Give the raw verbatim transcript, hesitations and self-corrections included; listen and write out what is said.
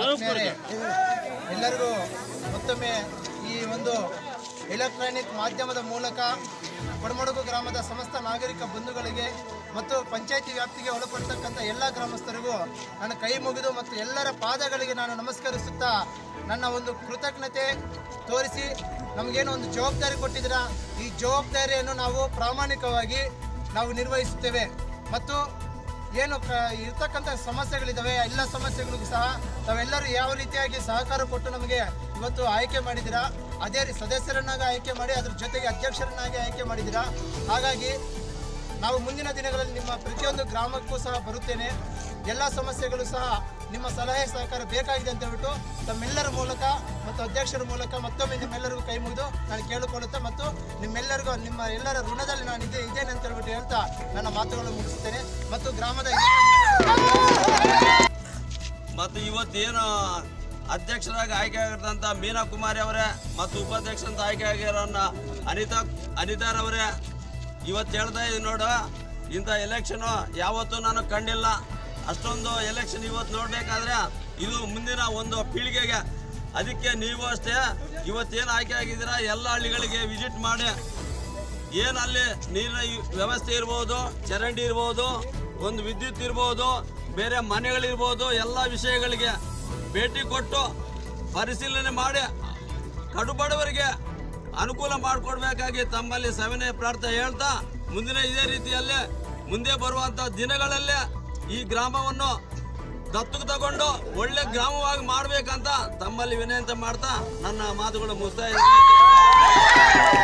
ಆತ್ಮೀಯರೇ, ಎಲ್ಲರಿಗೂ ಮತ್ತೊಮ್ಮೆ ಈ ಒಂದು ಎಲೆಕ್ಟ್ರಾನಿಕ್ ಮಾಧ್ಯಮದ ಮೂಲಕ ಕೊಡಮಡುಗು ಗ್ರಾಮದ ಸಮಸ್ತ ನಾಗರಿಕ ಬಂಧುಗಳಿಗೆ ಮತ್ತು ಪಂಚಾಯಿತಿ ವ್ಯಾಪ್ತಿಗೆ ಒಳಪಡ್ತಕ್ಕಂಥ ಎಲ್ಲ ಗ್ರಾಮಸ್ಥರಿಗೂ ನನ್ನ ಕೈ ಮುಗಿದು ಮತ್ತು ಎಲ್ಲರ ಪಾದಗಳಿಗೆ ನಾನು ನಮಸ್ಕರಿಸುತ್ತಾ ನನ್ನ ಒಂದು ಕೃತಜ್ಞತೆ ತೋರಿಸಿ ನಮಗೇನು ಒಂದು ಜವಾಬ್ದಾರಿ ಕೊಟ್ಟಿದ್ದೀರಾ, ಈ ಜವಾಬ್ದಾರಿಯನ್ನು ನಾವು ಪ್ರಾಮಾಣಿಕವಾಗಿ ನಾವು ನಿರ್ವಹಿಸುತ್ತೇವೆ. ಮತ್ತು ಏನು ಕ ಇರ್ತಕ್ಕಂಥ ಸಮಸ್ಯೆಗಳಿದ್ದಾವೆ ಎಲ್ಲ ಸಮಸ್ಯೆಗಳಿಗೂ ಸಹ ತಾವೆಲ್ಲರೂ ಯಾವ ರೀತಿಯಾಗಿ ಸಹಕಾರ ಕೊಟ್ಟು ನಮಗೆ ಇವತ್ತು ಆಯ್ಕೆ ಮಾಡಿದ್ದೀರಾ, ಅದೇ ರೀತಿ ಸದಸ್ಯರನ್ನಾಗಿ ಆಯ್ಕೆ ಮಾಡಿ ಅದ್ರ ಜೊತೆಗೆ ಅಧ್ಯಕ್ಷರನ್ನಾಗಿ ಆಯ್ಕೆ ಮಾಡಿದ್ದೀರಾ. ಹಾಗಾಗಿ ನಾವು ಮುಂದಿನ ದಿನಗಳಲ್ಲಿ ನಿಮ್ಮ ಪ್ರತಿಯೊಂದು ಗ್ರಾಮಕ್ಕೂ ಸಹ ಬರುತ್ತೇನೆ. ಎಲ್ಲ ಸಮಸ್ಯೆಗಳು ಸಹ ನಿಮ್ಮ ಸಲಹೆ ಸಹಕಾರ ಬೇಕಾಗಿದೆ ಅಂತ ಹೇಳ್ಬಿಟ್ಟು ತಮ್ಮೆಲ್ಲರ ಮೂಲಕ ಮತ್ತು ಅಧ್ಯಕ್ಷರ ಮೂಲಕ ಮತ್ತೊಮ್ಮೆ ನಿಮ್ಮೆಲ್ಲರಿಗೂ ಕೈ ಮುಗಿದು ನಾನು ಕೇಳಿಕೊಳ್ಳುತ್ತಾ ಮತ್ತು ನಿಮ್ಮೆಲ್ಲರಿಗೂ ನಿಮ್ಮ ಎಲ್ಲರ ಋಣದಲ್ಲಿ ನಾನು ಇದೇ ಇದ್ದೇನೆ ಅಂತ ಹೇಳ್ಬಿಟ್ಟು ಹೇಳ್ತಾ ನನ್ನ ಮಾತುಗಳನ್ನು ಮುಗಿಸ್ತೇನೆ. ಮತ್ತು ಗ್ರಾಮದ ಮತ್ತು ಇವತ್ತೇನು ಅಧ್ಯಕ್ಷರಾಗಿ ಆಯ್ಕೆ ಆಗಿರ್ತಂಥ ಮೀನಾ ಕುಮಾರಿ ಅವರೇ ಮತ್ತು ಉಪಾಧ್ಯಕ್ಷರಂತ ಆಯ್ಕೆ ಆಗಿರೋನ್ನ ಅನಿತಾ ಅನಿತಾರವರೇ ಇವತ್ತು ಹೇಳ್ತಾ ಇದ್ದೀನಿ ನೋಡು, ಇಂಥ ಎಲೆಕ್ಷನು ಯಾವತ್ತೂ ನಾನು ಕಂಡಿಲ್ಲ. ಅಷ್ಟೊಂದು ಎಲೆಕ್ಷನ್ ಇವತ್ತು ನೋಡಬೇಕಾದ್ರೆ ಇದು ಮುಂದಿನ ಒಂದು ಪೀಳಿಗೆಗೆ. ಅದಕ್ಕೆ ನೀವು ಅಷ್ಟೇ ಇವತ್ತೇನು ಆಯ್ಕೆ ಆಗಿದ್ದೀರಾ ಎಲ್ಲ ಹಳ್ಳಿಗಳಿಗೆ ವಿಸಿಟ್ ಮಾಡಿ ಏನು ಅಲ್ಲಿ ನೀರಿನ ವ್ಯವಸ್ಥೆ ಇರ್ಬೋದು, ಚರಂಡಿ ಇರ್ಬೋದು, ಒಂದು ವಿದ್ಯುತ್ ಇರ್ಬೋದು, ಬೇರೆ ಮನೆಗಳಿರ್ಬೋದು, ಎಲ್ಲ ವಿಷಯಗಳಿಗೆ ಭೇಟಿ ಕೊಟ್ಟು ಪರಿಶೀಲನೆ ಮಾಡಿ ಕಡುಬಡವರಿಗೆ ಅನುಕೂಲ ಮಾಡಿಕೊಡ್ಬೇಕಾಗಿ ತಮ್ಮಲ್ಲಿ ಸವಿನಯ ಪ್ರಾರ್ಥನೆ ಹೇಳ್ತಾ ಮುಂದಿನ ಇದೇ ರೀತಿಯಲ್ಲೇ ಮುಂದೆ ಬರುವಂಥ ದಿನಗಳಲ್ಲೇ ಈ ಗ್ರಾಮವನ್ನು ದತ್ತುಗೆ ತಗೊಂಡು ಒಳ್ಳೆ ಗ್ರಾಮವಾಗಿ ಮಾಡಬೇಕಂತ ತಮ್ಮಲ್ಲಿ ವಿನಂತಿ ಮಾಡ್ತಾ ನನ್ನ ಮಾತುಗಳು ಮುಗಿಸ್ತಾ ಇದ್ದೀನಿ.